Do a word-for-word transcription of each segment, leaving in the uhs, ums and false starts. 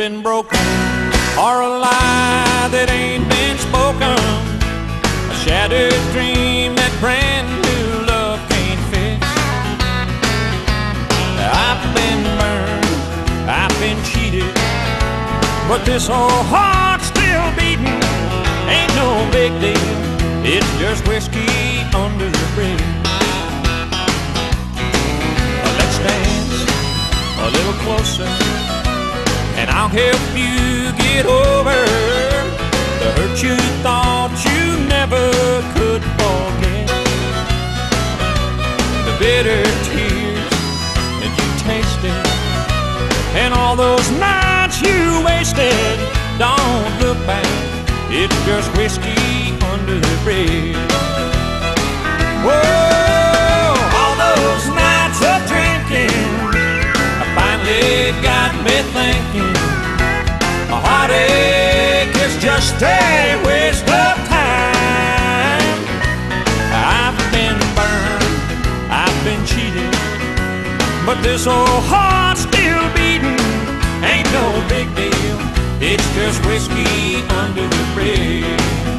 been broken, or a lie that ain't been spoken, a shattered dream that brand new love can't fix. I've been burned, I've been cheated, but this old heart's still beating. Ain't no big deal, it's just whiskey under the bridge. Let's dance a little closer, and I'll help you get over the hurt you thought you never could forget, the bitter tears that you tasted, and all those nights you wasted. Don't look back, it's just whiskey under the bridge. Whoa, all those nights of drinking finally got me thinking, a heartache is just a waste of time. I've been burned, I've been cheated, but this old heart's still beating. Ain't no big deal, it's just whiskey under the bridge.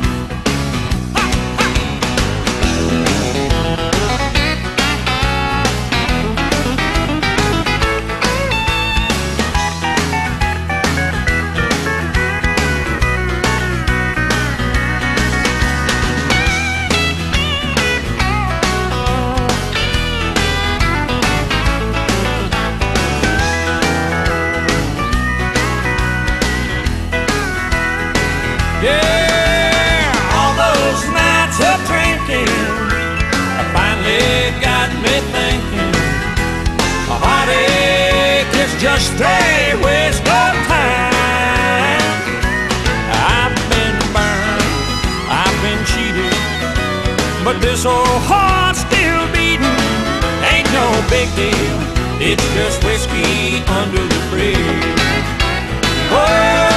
Yeah, all those nights of drinking finally got me thinking, a heartache is just a waste of time. I've been burned, I've been cheated, but this old heart's still beating. Ain't no big deal, it's just whiskey under the bridge. Oh,